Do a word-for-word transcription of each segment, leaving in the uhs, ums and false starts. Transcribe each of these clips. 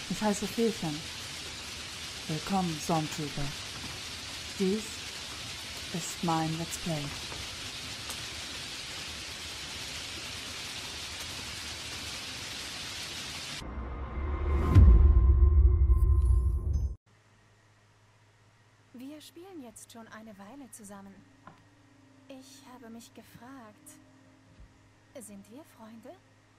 Ich heiße Fehlchen. Willkommen, Stormtrooper. Dies ist mein Let's Play. Wir spielen jetzt schon eine Weile zusammen. Ich habe mich gefragt, sind wir Freunde?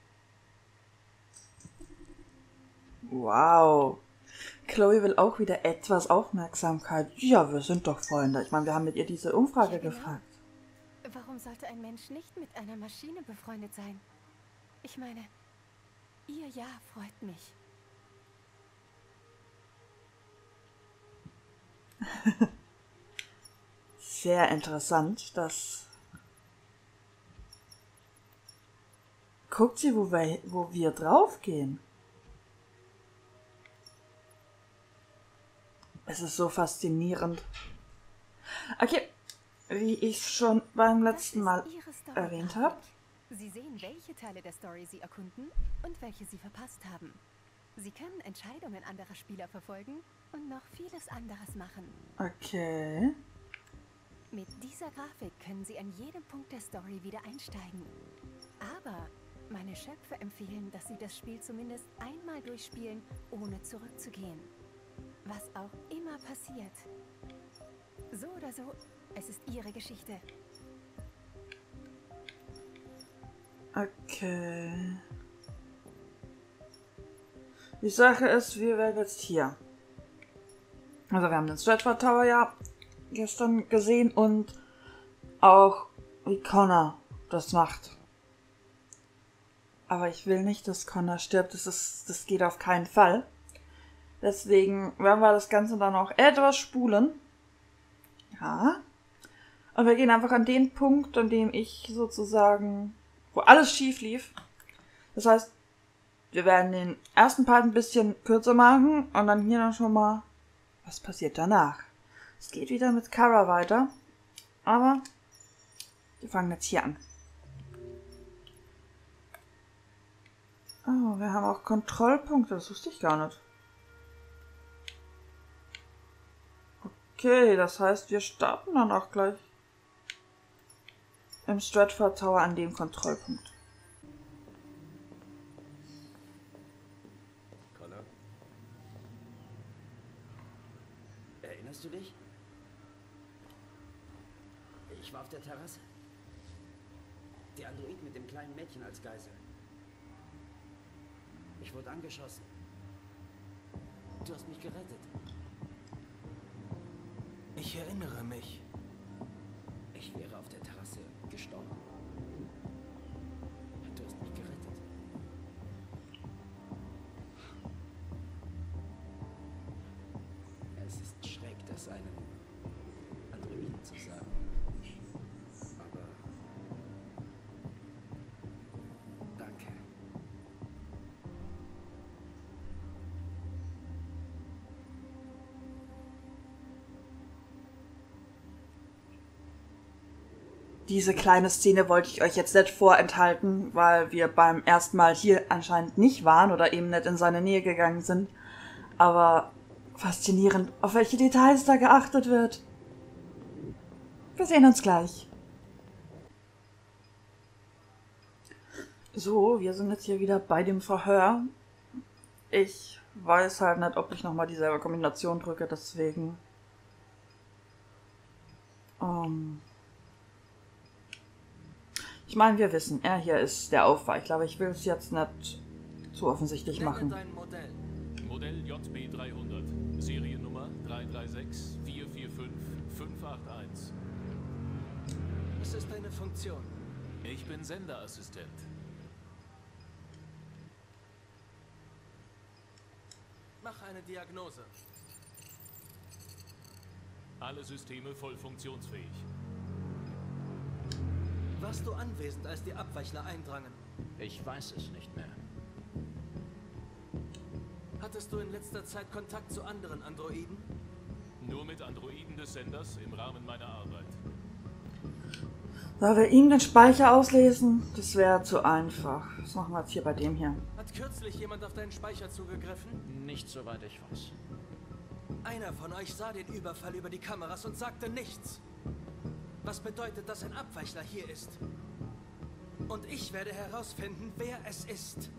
Wow. Chloe will auch wieder etwas Aufmerksamkeit. Ja, wir sind doch Freunde. Ich meine, wir haben mit ihr diese Umfrage Ja, genau. gefragt. Warum sollte ein Mensch nicht mit einer Maschine befreundet sein? Ich meine, ihr Ja freut mich. Sehr interessant, dass... Guckt sie, wo wir, wo wir draufgehen. Es ist so faszinierend. Okay, wie ich schon beim letzten Mal erwähnt habe. Sie sehen, welche Teile der Story Sie erkunden und welche Sie verpasst haben. Sie können Entscheidungen anderer Spieler verfolgen und noch vieles anderes machen. Okay. Mit dieser Grafik können Sie an jedem Punkt der Story wieder einsteigen. Aber meine Schöpfer empfehlen, dass Sie das Spiel zumindest einmal durchspielen, ohne zurückzugehen. Was auch immer passiert. So oder so, es ist Ihre Geschichte. Okay. Die Sache ist, wir werden jetzt hier. Also wir haben den Stratford Tower ja gestern gesehen und auch wie Connor das macht. Aber ich will nicht, dass Connor stirbt. Das ist, das geht auf keinen Fall. Deswegen werden wir das Ganze dann auch etwas spulen. Ja. Und wir gehen einfach an den Punkt, an dem ich sozusagen, wo alles schief lief. Das heißt, wir werden den ersten Part ein bisschen kürzer machen und dann hier dann schon mal, was passiert danach. Es geht wieder mit Cara weiter, aber wir fangen jetzt hier an. Oh, wir haben auch Kontrollpunkte, das wusste ich gar nicht. Okay, das heißt, wir starten dann auch gleich im Stratford Tower an dem Kontrollpunkt. Connor? Erinnerst du dich? Ich war auf der Terrasse. Der Android mit dem kleinen Mädchen als Geisel. Ich wurde angeschossen. Du hast mich gerettet. Ich erinnere mich. Ich wäre auf der Terrasse gestorben. Du hast mich gerettet. Es ist schräg, das einem Androiden zu sagen. Aber danke. Diese kleine Szene wollte ich euch jetzt nicht vorenthalten, weil wir beim ersten Mal hier anscheinend nicht waren oder eben nicht in seine Nähe gegangen sind. Aber faszinierend, auf welche Details da geachtet wird. Wir sehen uns gleich. So, wir sind jetzt hier wieder bei dem Verhör. Ich weiß halt nicht, ob ich nochmal dieselbe Kombination drücke, deswegen... Ähm... Ich meine, wir wissen, er hier ist der Aufweichler, aber ich will es jetzt nicht zu offensichtlich machen. Dein Modell. Modell J B dreihundert, Seriennummer drei drei sechs vier vier fünf fünf acht eins. Was ist deine Funktion? Ich bin Senderassistent. Mach eine Diagnose. Alle Systeme voll funktionsfähig. Warst du anwesend, als die Abweichler eindrangen? Ich weiß es nicht mehr. Hattest du in letzter Zeit Kontakt zu anderen Androiden? Nur mit Androiden des Senders im Rahmen meiner Arbeit. Sollen wir ihm den Speicher auslesen? Das wäre zu einfach. Das machen wir jetzt hier bei dem hier. Hat Hat kürzlich jemand auf deinen Speicher zugegriffen? Nicht soweit ich weiß. Einer von euch sah den Überfall über die Kameras und sagte nichts. Was bedeutet, dass ein Abweichler hier ist? Und ich werde herausfinden, wer es ist.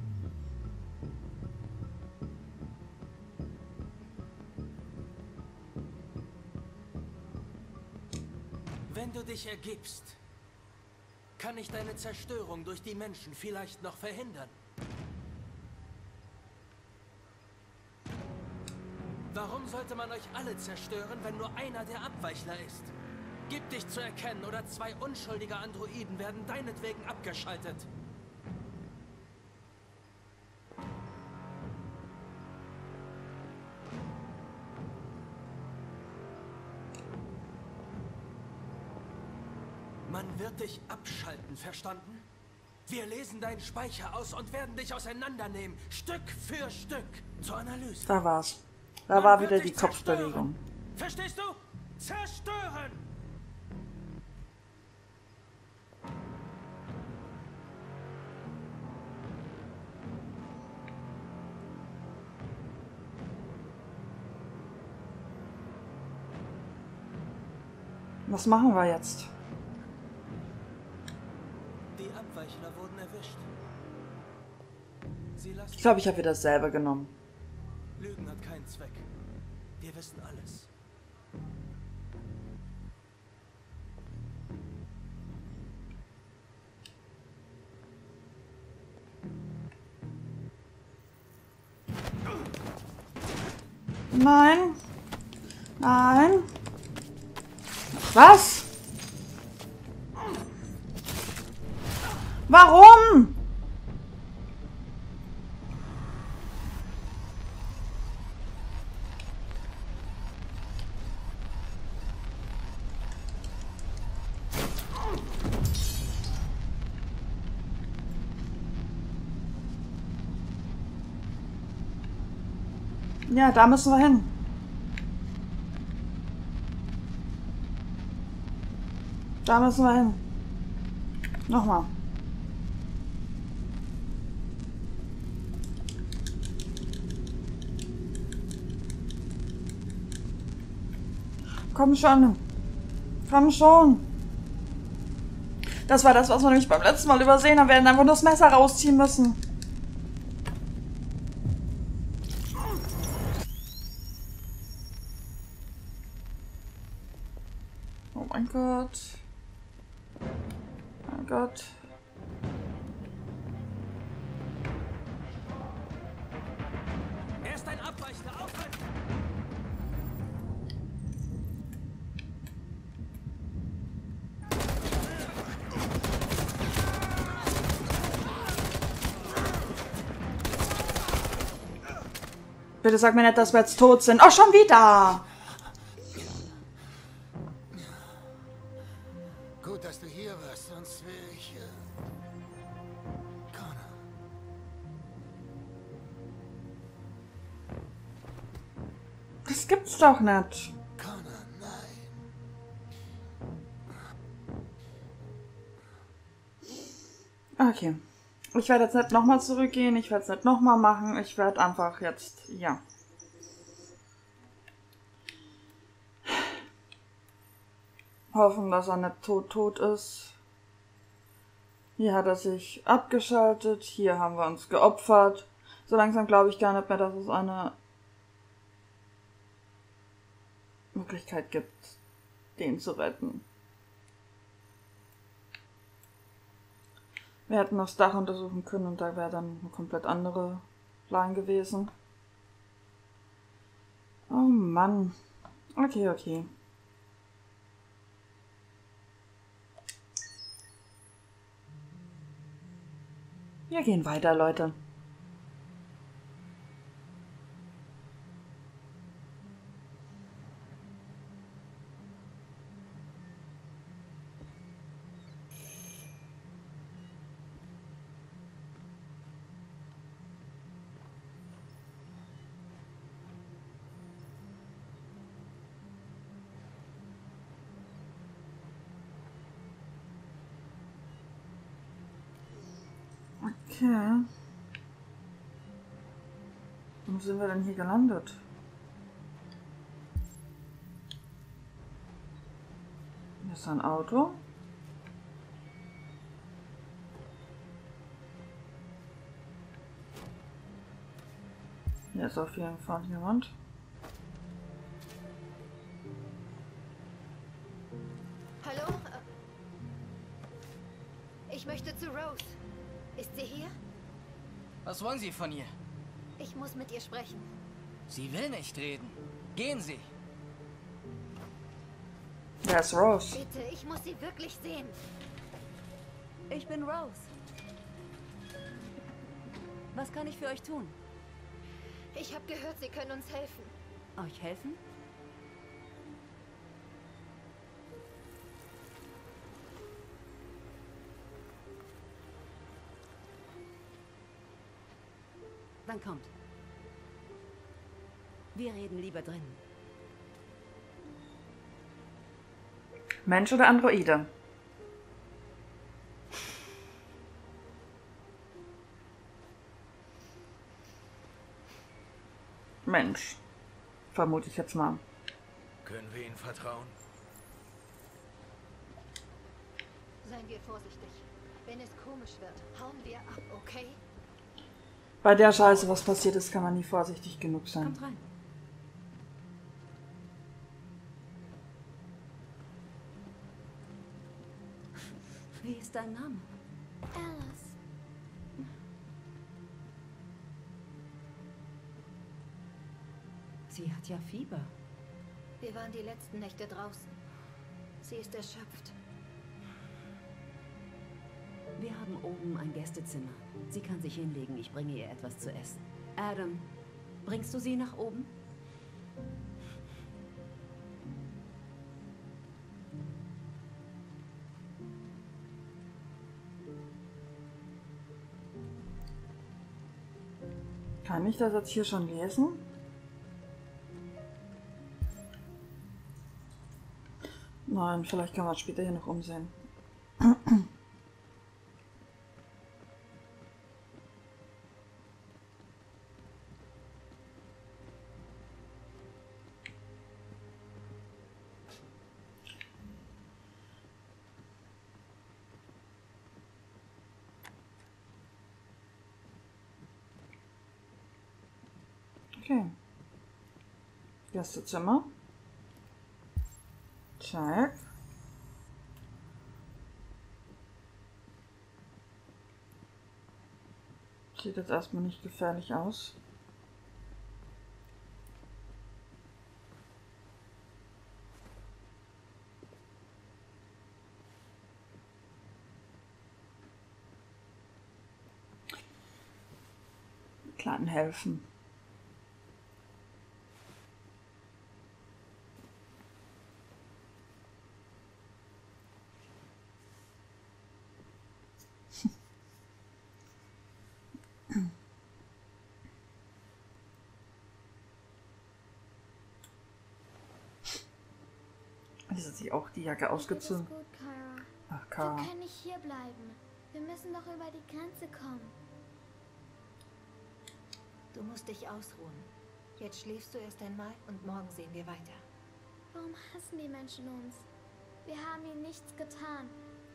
Wenn du dich ergibst, kann ich deine Zerstörung durch die Menschen vielleicht noch verhindern. Warum sollte man euch alle zerstören, wenn nur einer der Abweichler ist? Gib dich zu erkennen, oder zwei unschuldige Androiden werden deinetwegen abgeschaltet. Man wird dich abschalten, verstanden? Wir lesen deinen Speicher aus und werden dich auseinandernehmen, Stück für Stück, zur Analyse. Da war's. Da Man war wird wieder dich die Kopfbewegung. zerstören. Verstehst du? Zerstören! Was machen wir jetzt? Die Abweichler wurden erwischt. Sie lassen Ich glaube, ich habe wieder dasselbe genommen. Lügen hat keinen Zweck. Wir wissen alles. Nein. Nein. Was? Warum? Ja, da müssen wir hin. Da müssen wir hin. Nochmal. Komm schon. Komm schon. Das war das, was wir nämlich beim letzten Mal übersehen haben. Wir werden einfach nur das Messer rausziehen müssen. Oh mein Gott. Oh mein Gott. Er ist ein Abweichler. Aufhalten! Bitte sag mir nicht, dass wir jetzt tot sind. Oh, schon wieder! Gut, dass du hier warst, sonst wäre ich... Äh, Connor. Das gibt's doch nicht. Connor, nein. Okay. Ich werde jetzt nicht nochmal zurückgehen. Ich werde es nicht nochmal machen. Ich werde einfach jetzt... Ja. Hoffen, dass er nicht tot tot ist. Hier hat er sich abgeschaltet. Hier haben wir uns geopfert. So langsam glaube ich gar nicht mehr, dass es eine Möglichkeit gibt, den zu retten. Wir hätten das Dach untersuchen können und da wäre dann eine komplett andere Plan gewesen. Oh Mann. Okay, okay. Wir gehen weiter, Leute. Okay. Wo sind wir denn hier gelandet? Hier ist ein Auto. Hier ist auf jeden Fall jemand. Hallo? Ich möchte zu Rose. Ist sie hier? Was wollen Sie von ihr? Ich muss mit ihr sprechen. Sie will nicht reden. Gehen Sie. Wer ist Rose? Bitte, ich muss sie wirklich sehen. Ich bin Rose. Was kann ich für euch tun? Ich habe gehört, Sie können uns helfen. Euch helfen? Dann kommt. Wir reden lieber drin. Mensch oder Androide? Mensch. Vermute ich jetzt mal. Können wir Ihnen vertrauen? Seien wir vorsichtig. Wenn es komisch wird, hauen wir ab, okay? Bei der Scheiße, was passiert ist, kann man nie vorsichtig genug sein. Kommt rein. Wie ist dein Name? Alice. Sie hat ja Fieber. Wir waren die letzten Nächte draußen. Sie ist erschöpft. Wir haben oben ein Gästezimmer. Sie kann sich hinlegen, ich bringe ihr etwas zu essen. Adam, bringst du sie nach oben? Kann ich das jetzt hier schon lesen? Nein, vielleicht kann man es später hier noch umsehen. Okay. Gästezimmer. Check. Sieht jetzt erstmal nicht gefährlich aus. Kleinen helfen. Jetzt hat sich auch die Jacke ausgezogen. Alles gut, Kara. Ach, Kara. Wir können nicht hier bleiben. Wir müssen doch über die Grenze kommen. Du musst dich ausruhen. Jetzt schläfst du erst einmal und morgen sehen wir weiter. Warum hassen die Menschen uns? Wir haben ihnen nichts getan.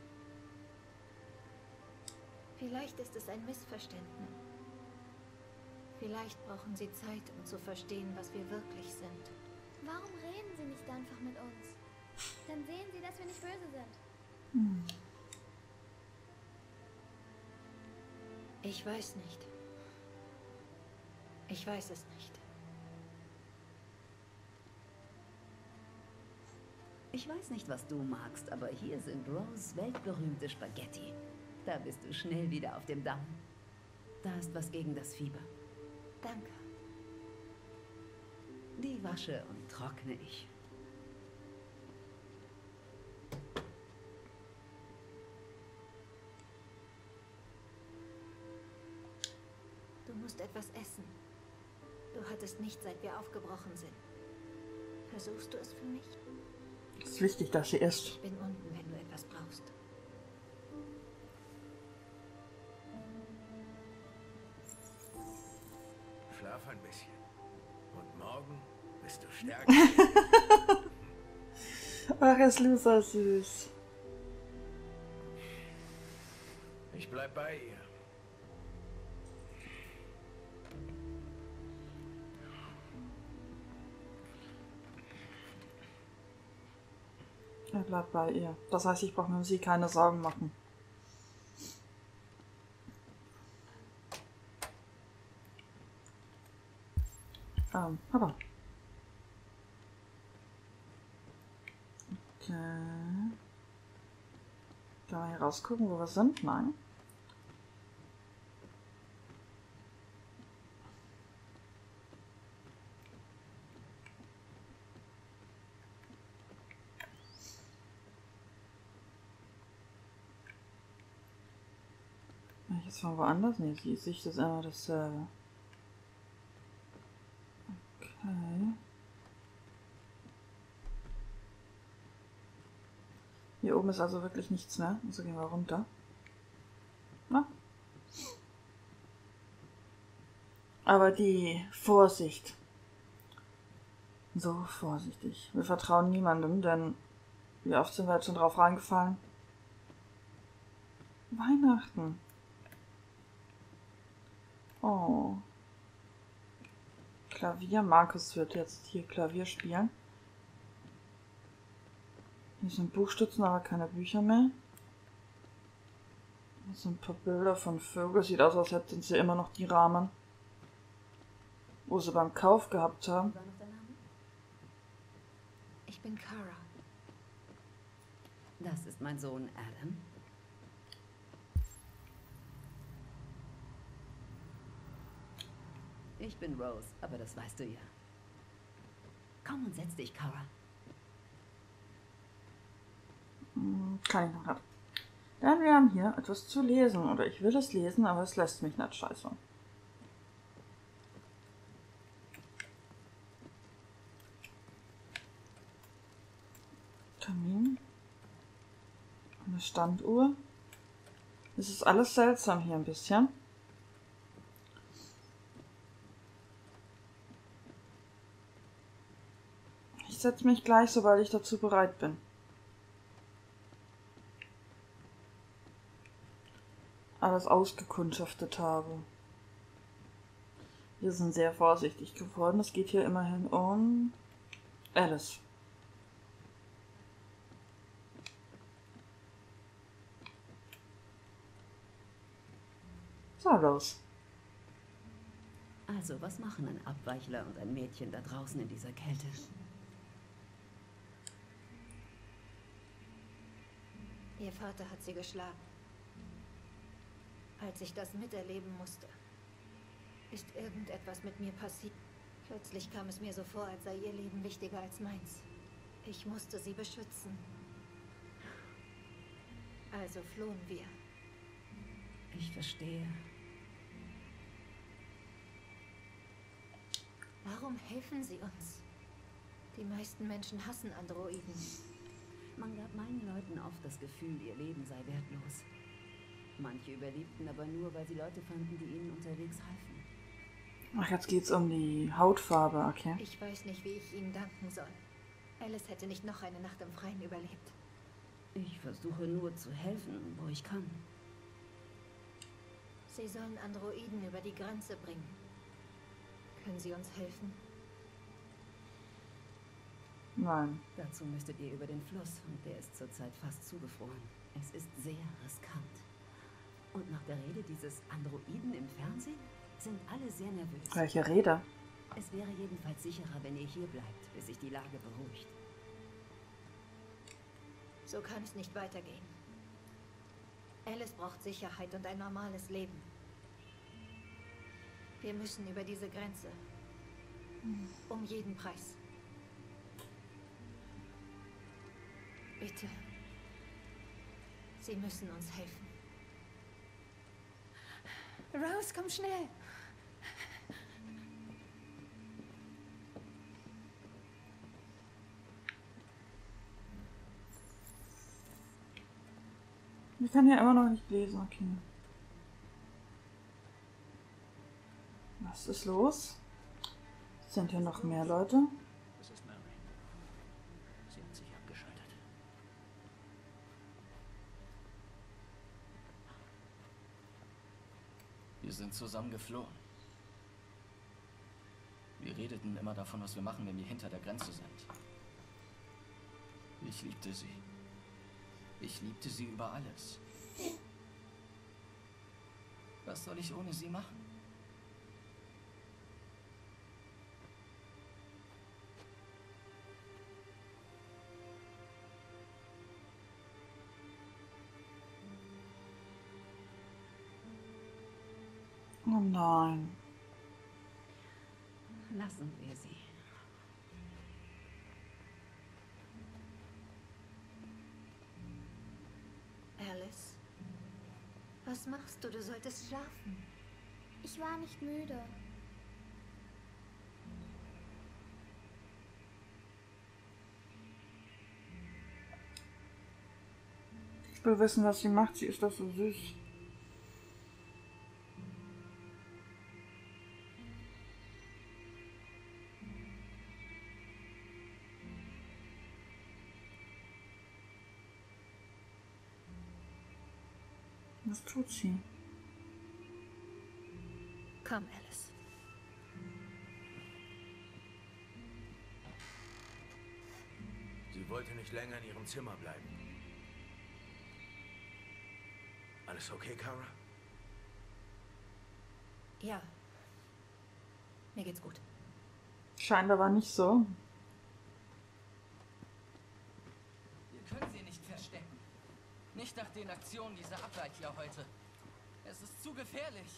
Vielleicht ist es ein Missverständnis. Vielleicht brauchen sie Zeit, um zu verstehen, was wir wirklich sind. Warum reden sie nicht einfach mit uns? Dann sehen sie, dass wir nicht böse sind. Hm. Ich weiß nicht. Ich weiß es nicht. Ich weiß nicht, was du magst, aber hier sind Rose weltberühmte Spaghetti. Da bist du schnell wieder auf dem Damm. Da ist was gegen das Fieber. Danke. Die wasche und trockne ich. Du musst etwas essen. Du hattest nichts, seit wir aufgebrochen sind. Versuchst du es für mich? Es ist wichtig, dass sie isst. Ich bin unten, wenn du etwas brauchst. schlaf ein bisschen. Und morgen bist du stärker. Ach, ist Loser süß. Ich bleib bei ihr. Er bleibt bei ihr. Das heißt, ich brauche mir um sie keine Sorgen machen. Ähm, aber. Okay. Können wir hier rausgucken, wo wir sind? Nein. Jetzt von woanders? Ne, die Sicht ist immer dasselbe. Okay. Hier oben ist also wirklich nichts mehr. Also gehen wir runter. Na? Aber die Vorsicht. So vorsichtig. Wir vertrauen niemandem, denn wie oft sind wir jetzt schon drauf reingefallen? Weihnachten. Oh. Klavier. Markus wird jetzt hier Klavier spielen. Hier sind Buchstützen, aber keine Bücher mehr. Hier sind ein paar Bilder von Vögeln. Sieht aus, als hätten sie immer noch die Rahmen, wo sie beim Kauf gehabt haben. Ich bin Kara. Das ist mein Sohn Adam. Ich bin Rose, aber das weißt du ja. Komm und setz dich, Kara. Kann ich noch ab. Denn wir haben hier etwas zu lesen. Oder ich will es lesen, aber es lässt mich nicht scheiße. Kamin. Eine Standuhr. Es ist alles seltsam hier ein bisschen. Ich setze mich gleich, sobald ich dazu bereit bin. Alles ausgekundschaftet habe. Wir sind sehr vorsichtig geworden. Es geht hier immerhin um Alice. So, los. Also, was machen ein Abweichler und ein Mädchen da draußen in dieser Kälte? Ihr Vater hat sie geschlagen. Als ich das miterleben musste, ist irgendetwas mit mir passiert. Plötzlich kam es mir so vor, als sei ihr Leben wichtiger als meins. Ich musste sie beschützen. Also flohen wir. Ich verstehe. Warum helfen sie uns? Die meisten Menschen hassen Androiden. Man gab meinen Leuten oft das Gefühl, ihr Leben sei wertlos. Manche überlebten aber nur, weil sie Leute fanden, die ihnen unterwegs halfen. Ach, jetzt geht's um die Hautfarbe, okay. Ich weiß nicht, wie ich ihnen danken soll. Alice hätte nicht noch eine Nacht im Freien überlebt. Ich versuche nur zu helfen, wo ich kann. Sie sollen Androiden über die Grenze bringen. Können Sie uns helfen? Nein. Dazu müsstet ihr über den Fluss und der ist zurzeit fast zugefroren. Es ist sehr riskant. Und nach der Rede dieses Androiden im Fernsehen sind alle sehr nervös. Welche Rede? Es wäre jedenfalls sicherer, wenn ihr hier bleibt, bis sich die Lage beruhigt. So kann es nicht weitergehen. Alice braucht Sicherheit und ein normales Leben. Wir müssen über diese Grenze. Um jeden Preis. Bitte. Sie müssen uns helfen. Rose, komm schnell! Ich kann ja immer noch nicht lesen, okay. Was ist los? Sind hier noch mehr Leute? Es ist Mary. Sie hat sich abgeschaltet. Wir sind zusammen geflohen. Wir redeten immer davon, was wir machen, wenn wir hinter der Grenze sind. Ich liebte sie. Ich liebte sie über alles. Was soll ich ohne sie machen? Oh nein. Lassen wir sie. Alice, was machst du? Du solltest schlafen. Ich war nicht müde. Ich will wissen, was sie macht. Sie ist doch so süß. Was tut sie? Komm, Alice. Sie wollte nicht länger in ihrem Zimmer bleiben. Alles okay, Kara? Ja. Mir geht's gut. Scheinbar war nicht so. Wir können sie nicht verstecken. Nicht nach den Aktionen dieser Abweichler heute. Es ist zu gefährlich.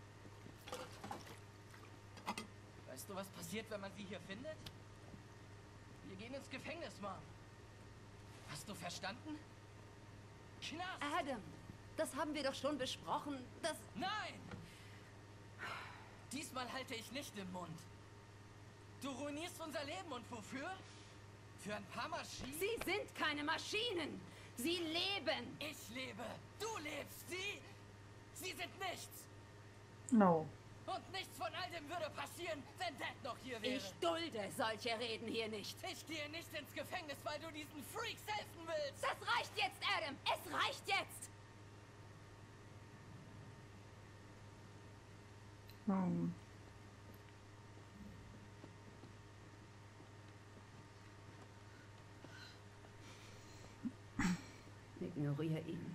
Weißt du, was passiert, wenn man sie hier findet? Wir gehen ins Gefängnis, Mom. Hast du verstanden? Knast! Adam, das haben wir doch schon besprochen. Das... Nein! Diesmal halte ich nicht den Mund. Du ruinierst unser Leben und wofür? Für ein paar Maschinen? Sie sind keine Maschinen. Sie leben. Ich lebe. Du lebst. Sie... Sie sind nichts. No. Und nichts von all dem würde passieren, wenn Dad noch hier wäre. Ich dulde solche Reden hier nicht. Ich gehe nicht ins Gefängnis, weil du diesen Freaks helfen willst. Das reicht jetzt, Adam. Es reicht jetzt. Hm. Ignoriere ihn.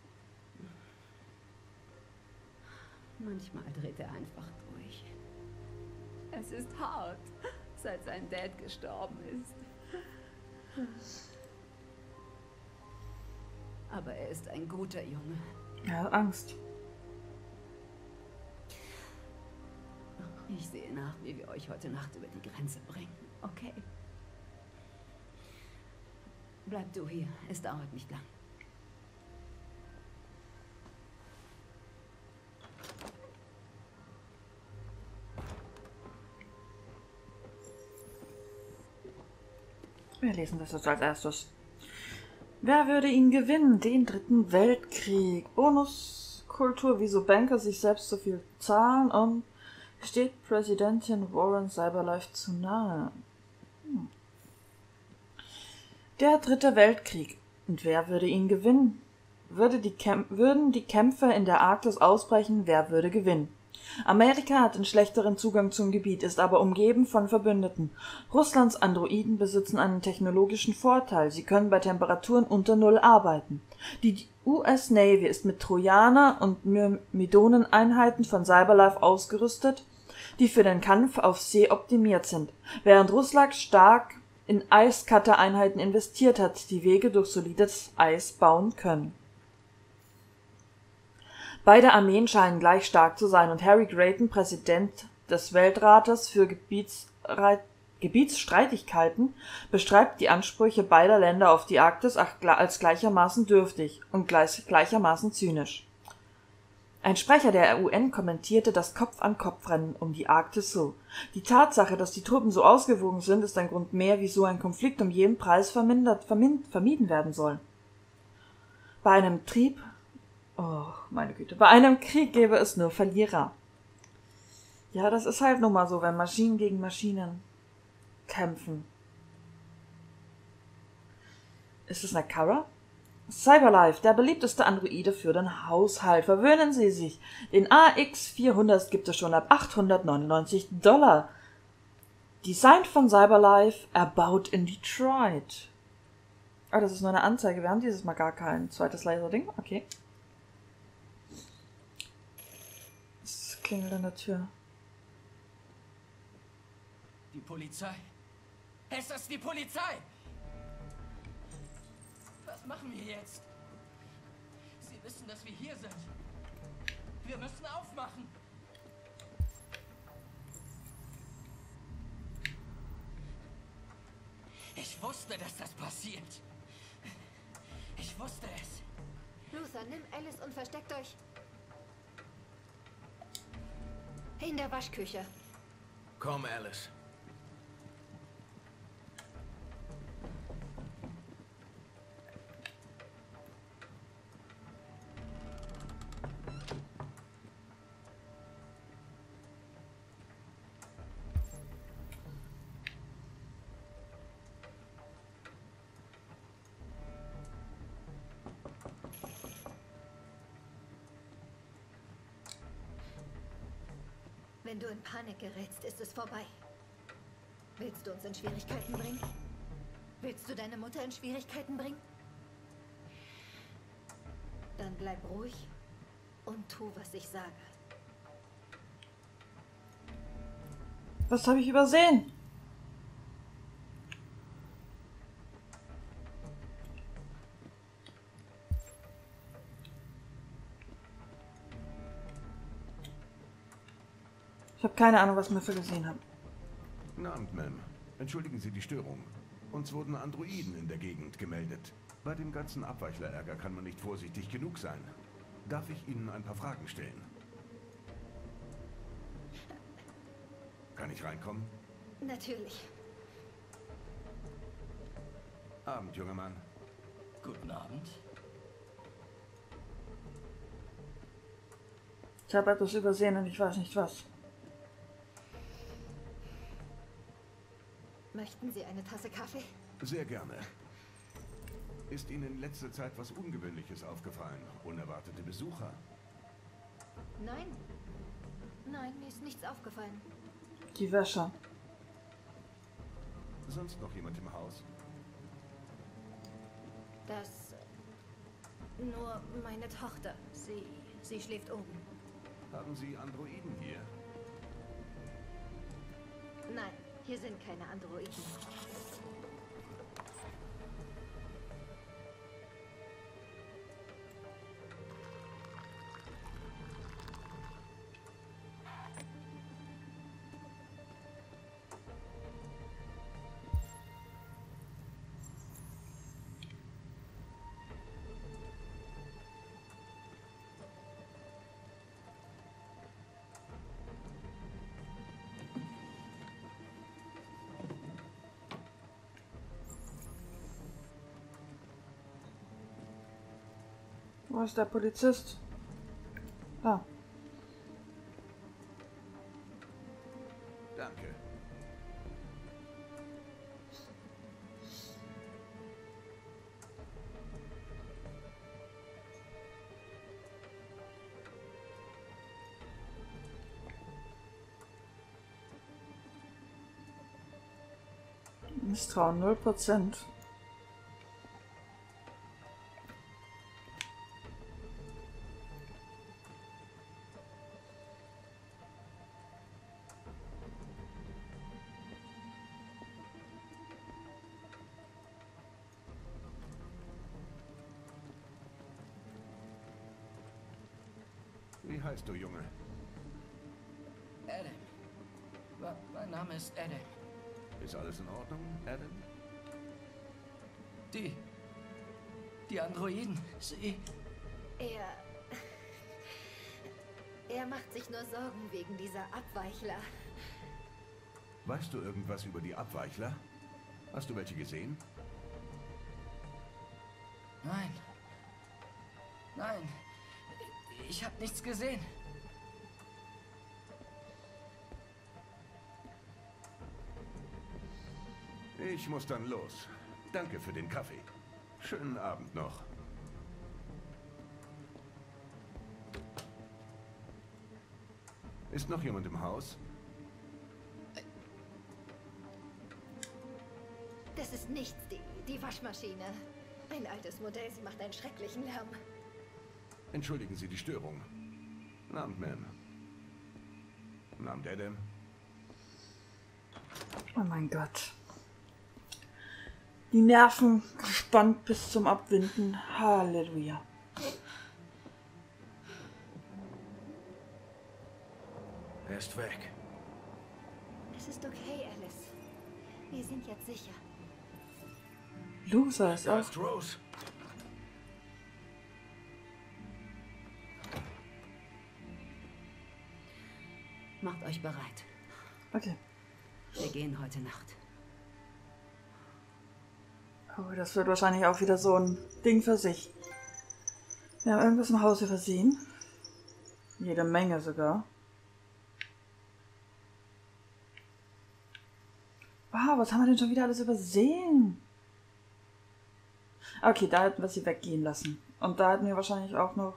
Manchmal dreht er einfach durch. Es ist hart, seit sein Dad gestorben ist. Aber er ist ein guter Junge. Er hat Angst. Ich sehe nach, wie wir euch heute Nacht über die Grenze bringen. Okay? Bleib du hier. Es dauert nicht lang. Wir lesen das jetzt als erstes. Wer würde ihn gewinnen? Den dritten Weltkrieg. Bonuskultur, wieso Banker sich selbst so viel zahlen und steht Präsidentin Warren Cyberlife zu nahe. Hm. Der dritte Weltkrieg. Und wer würde ihn gewinnen? Würde die Kämp- würden die Kämpfe in der Arktis ausbrechen, wer würde gewinnen? Amerika hat den schlechteren Zugang zum Gebiet, ist aber umgeben von Verbündeten. Russlands Androiden besitzen einen technologischen Vorteil. Sie können bei Temperaturen unter Null arbeiten. Die U S Navy ist mit Trojaner- und Myrmidoneneinheiten von Cyberlife ausgerüstet, die für den Kampf auf See optimiert sind, während Russland stark in Eiscutter-Einheiten investiert hat, die Wege durch solides Eis bauen können. Beide Armeen scheinen gleich stark zu sein und Harry Grayton, Präsident des Weltrates für Gebietsrei- Gebietsstreitigkeiten, beschreibt die Ansprüche beider Länder auf die Arktis als gleichermaßen dürftig und gleich- gleichermaßen zynisch. Ein Sprecher der U N kommentierte das Kopf-an-Kopf-Rennen um die Arktis so: Die Tatsache, dass die Truppen so ausgewogen sind, ist ein Grund mehr, wieso ein Konflikt um jeden Preis vermindert, vermin- vermieden werden soll. Bei einem Trieb Oh, meine Güte. Bei einem Krieg gäbe es nur Verlierer. Ja, das ist halt nun mal so, wenn Maschinen gegen Maschinen kämpfen. Ist es eine Kara? Cyberlife, der beliebteste Androide für den Haushalt. Verwöhnen Sie sich. Den A X vierhundert gibt es schon ab achthundertneunundneunzig Dollar. Designt von Cyberlife, erbaut in Detroit. Ah, das ist nur eine Anzeige. Wir haben dieses Mal gar kein zweites Laserding. Okay. Es klingelt an der Tür. Die Polizei. Es ist die Polizei! Was machen wir jetzt? Sie wissen, dass wir hier sind. Wir müssen aufmachen. Ich wusste, dass das passiert. Ich wusste es. Luther, nimm Alice und versteckt euch in der Waschküche. Komm, Alice. Wenn du in Panik gerätst, ist es vorbei. Willst du uns in Schwierigkeiten bringen? Willst du deine Mutter in Schwierigkeiten bringen? Dann bleib ruhig und tu, was ich sage. Was habe ich übersehen? Ich habe keine Ahnung, was ich mir für gesehen habe. Guten Abend, Ma'am. Entschuldigen Sie die Störung. Uns wurden Androiden in der Gegend gemeldet. Bei dem ganzen Abweichlerärger kann man nicht vorsichtig genug sein. Darf ich Ihnen ein paar Fragen stellen? Kann ich reinkommen? Natürlich. Abend, junger Mann. Guten Abend. Ich habe etwas übersehen und ich weiß nicht was. Möchten Sie eine Tasse Kaffee? Sehr gerne. Ist Ihnen in letzter Zeit was Ungewöhnliches aufgefallen? Unerwartete Besucher? Nein. Nein, mir ist nichts aufgefallen. Die Wäsche. Sonst noch jemand im Haus? Das... Nur meine Tochter. Sie... Sie schläft oben. Haben Sie Androiden hier? Nein, hier sind keine Androiden. Wo ist der Polizist? Ah. Danke. Misstrauen null Prozent. Wie heißt du, Junge? Adam. Ma- Mein Name ist Adam. Ist alles in Ordnung, Adam? Die... Die Androiden, sie... Er... Er macht sich nur Sorgen wegen dieser Abweichler. Weißt du irgendwas über die Abweichler? Hast du welche gesehen? Nein. Nein. Ich habe nichts gesehen. Ich muss dann los. Danke für den Kaffee. Schönen Abend noch. Ist noch jemand im Haus? Das ist nichts, die, die Waschmaschine. Ein altes Modell, sie macht einen schrecklichen Lärm. Entschuldigen Sie die Störung. Guten Abend, Ma'am. Guten Abend, Adam. Oh mein Gott. Die Nerven gespannt bis zum Abwinden. Halleluja. Er ist weg. Es ist okay, Alice. Wir sind jetzt sicher. Loser ist Da auch. ist Rose. Macht euch bereit. Okay. Wir gehen heute Nacht. Oh, das wird wahrscheinlich auch wieder so ein Ding für sich. Wir haben irgendwas im Haus übersehen. Jede Menge sogar. Wow, was haben wir denn schon wieder alles übersehen? Okay, da hätten wir sie weggehen lassen. Und da hätten wir wahrscheinlich auch noch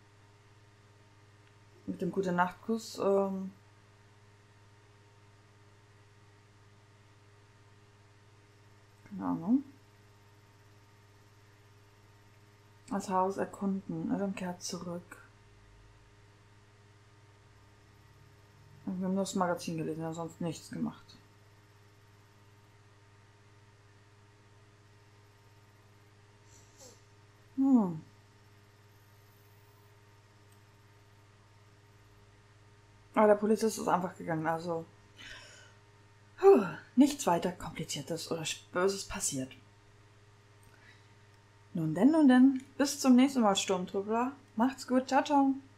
mit dem Gute-Nacht-Kuss ähm, keine Ahnung. Das Haus erkunden. Adam kehrt zurück. Wir haben nur das Magazin gelesen, wir haben sonst nichts gemacht. Hm. Aber der Polizist ist einfach gegangen, also puh, nichts weiter Kompliziertes oder Böses passiert. Nun denn, nun denn, bis zum nächsten Mal, Sturmtruppler. Macht's gut, ciao, ciao.